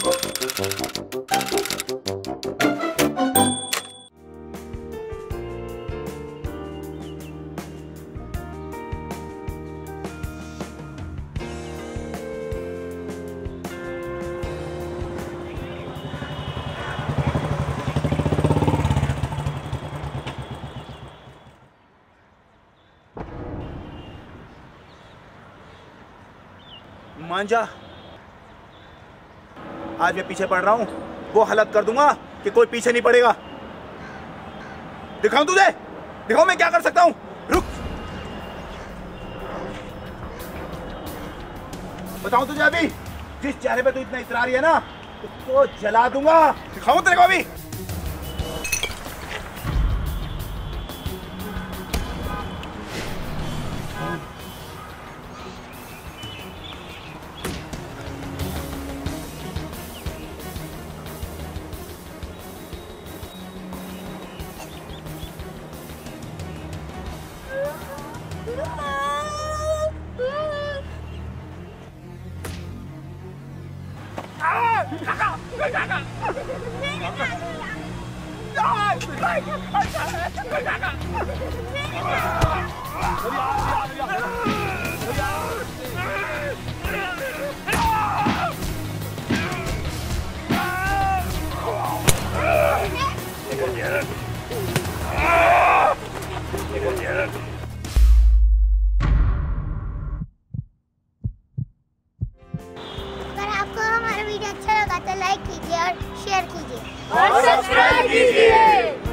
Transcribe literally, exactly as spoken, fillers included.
मांझा, आज मैं पीछे पड़ रहा हूं, वो हालत कर दूंगा कि कोई पीछे नहीं पड़ेगा। दिखाऊं तुझे, दिखाऊं मैं क्या कर सकता हूं। रुक, बताऊं तुझे अभी, जिस चेहरे पे तू इतना इतरा रही है ना, उसको जला दूंगा। दिखाऊं तेरे को अभी। अच्छा लगा तो लाइक कीजिए और शेयर कीजिए और सब्सक्राइब कीजिए।